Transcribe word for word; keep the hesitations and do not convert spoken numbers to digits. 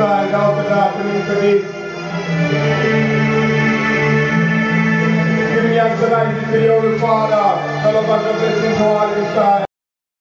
inside, out the dark and into this. Give me tonight, this video, Father. God of us, blessings to all inside.